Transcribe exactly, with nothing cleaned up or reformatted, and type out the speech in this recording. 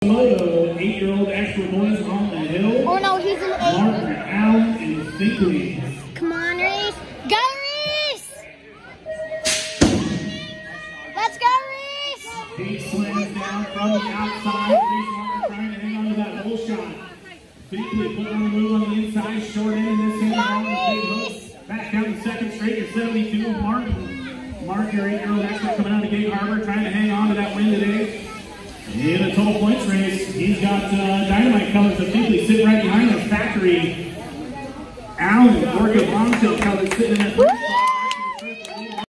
Moto, eight-year-old extra boys on the hill. Oh no, he's an eight. Mark, Allen, and Finkley. Come on, Reese. Go, Reese! Let's go, Reese! He slams down from the outside. Reese Martin trying to hang on to that whole shot. Finkley put on the move on the inside, short end in this hand on the big hook. Back down the second straight, your seventy-two. Mark, Mark, your eight-year-old extra coming out of Gate Harbor, trying to hang on to that win today. In a total points race, he's got uh, dynamite colors of Finkley sitting right behind him. Factory. Allen, Orca Bombshell colors sitting in that.